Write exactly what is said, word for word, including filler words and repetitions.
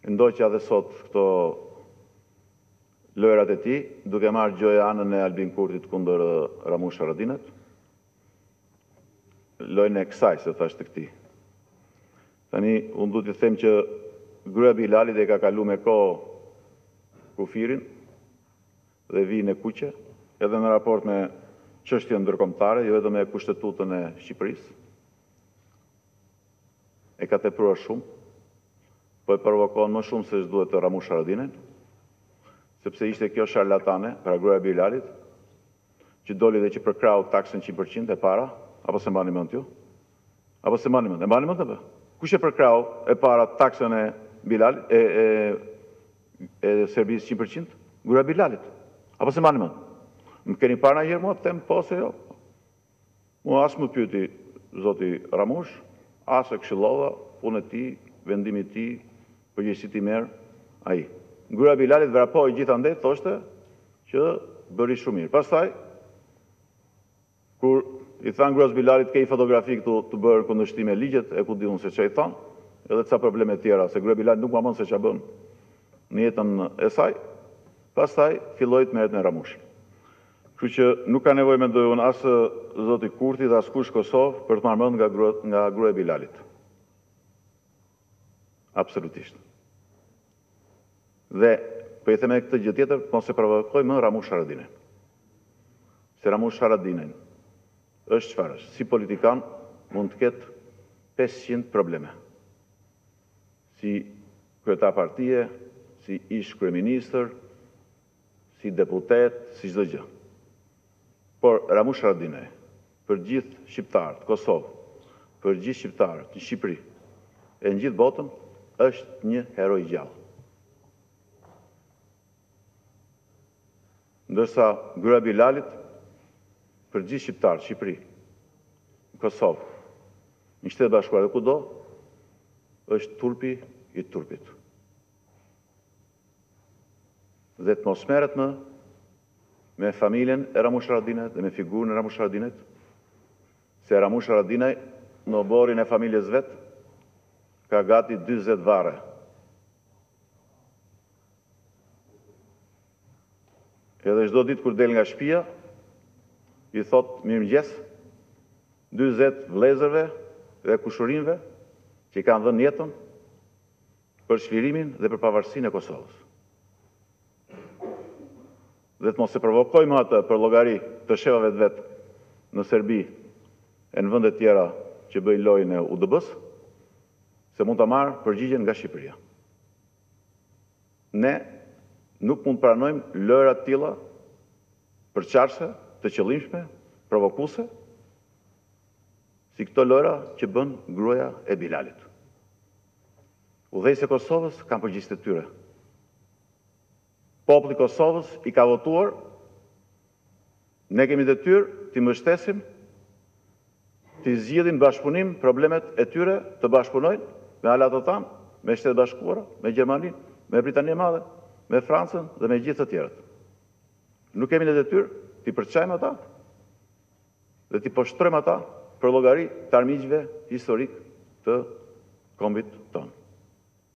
ndoqja dhe sot këto lojrat e tij, duke marrë gjoja anën e Albin Kurtit kundër Ramush Haradinat. Lojën e kësaj, se thash të këtij. Tani, unë du të them që gruaja Bilalit e ka kalu me kohë kufirin dhe vijën e kuqe, edhe në raport me çështjen ndërkombëtare, jo vetëm me kushtetutën e Shqipërisë. E ka tepruar shumë, po e provokon më shumë se ç'duhet të Ramush Haradinën, sepse ishte kjo sharlatane, pra gruaja Bilalit, që doli dhe që përkrau taksën njëqind përqind e para, apo se mbani mend ju? Apo se mbani mend? E mbani mend apo? Kush e përkrau e para taksën e Bilalit e e, e servisë njëqind përqind? Gruaja Bilalit. Apo se mbani mend? Më keni parë ndonjëherë mua të them po se jo? Mua as më pyeti zoti Ramush, as e këshillova, punë e tij, vendimi i tij, përgjegjësitë i merr ai. Gruaja Bilalit vrapoi gjithandej, thoshte që bëri shumë mirë. Pastaj, kur i thanë gruas Bilalit, ke i fotografi këtu të bërë kundërshtim me ligjet, e ku di unë se ç'a i thanë, edhe ca probleme tjera, se gruaja Bilalit nuk ma mend se ç'a bën në jetën e saj. Pastaj filloi të merret me Ramush. Kështu që nuk ka nevojë mendoj unë as zoti Kurti dhe as kush Kosovë për të marrë mend nga gruaja nga gruaja Bilalit. Absolutisht. Dhe po i them këtë gjë tjetër, mos e provokoj më Ramush Haradinën. Se Ramush Haradinën është çfarë është? Si politikan mund të ketë pesëqind probleme. Si kryetar partie, si ish kryeministër, si deputet, si çdo gjë. Por Ramush Haradinaj, për gjithë shqiptarët, Kosovë, për gjithë shqiptarët në Shqipëri, e në gjithë botën, është një heroj gjallë. Ndërsa gruaja Bilalit, për gjithë shqiptarët, Shqipëri, në Kosovë, në Shtetet Bashkuara dhe kudo, është turpi i turpit. Dhe të mos merret më me familjen e Ramush Haradinajt dhe me figurën e Ramush Haradinajt, se Ramush Haradinaj në oborin e familjes vet ka gati dyzet varre. Edhe çdo ditë kur del nga shtëpia, i thot mirëmëngjes dyzet vëllezërve dhe kushurinëve që i kanë dhënë jetën për çlirimin dhe për pavarësinë e Kosovës. Dhe të mos e provokojmë atë për llogari të shefave të vet në Serbi e në vende tjera që bëjnë lojën e U D B-s, se mund ta marrë përgjigjen nga Shqipëria. Ne nuk mund të pranojmë lojra të tilla përçarëse, të qëllimshme, provokuese, si këto lojra që bën gruaja e Bilalit. Udhëheqësit e Kosovës kanë përgjegjësitë e tyre. Populli i Kosovës i ka votuar, ne kemi detyrë t'i mbështesim, t'i zgjidhin bashkëpunim problemet e tyre, të bashkëpunojnë me aleatë tanë, me Shtetet Bashkuara, me Gjermaninë, me Britaninë e Madhe, me Francën dhe me gjithë të tjerët. Nuk kemi në detyrë t'i përçajmë ata dhe t'i poshtrojmë ata për llogari të armiqve historik të kombit tonë.